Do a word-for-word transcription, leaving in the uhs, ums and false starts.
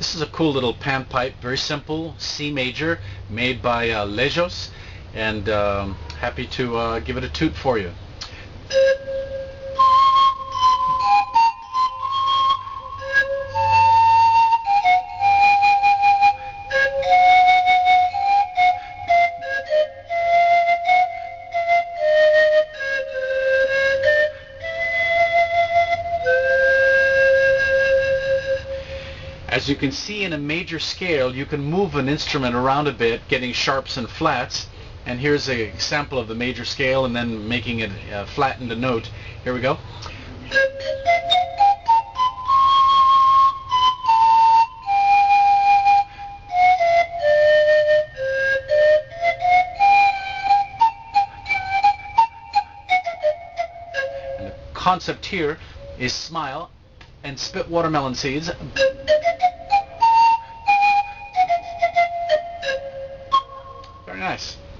This is a cool little panpipe, very simple, C major, made by uh, Lejos, and um, happy to uh, give it a toot for you. As you can see, in a major scale, you can move an instrument around a bit, getting sharps and flats. And here's an example of the major scale and then making it uh, flattened a note. Here we go. And the concept here is smile and spit watermelon seeds. Very nice.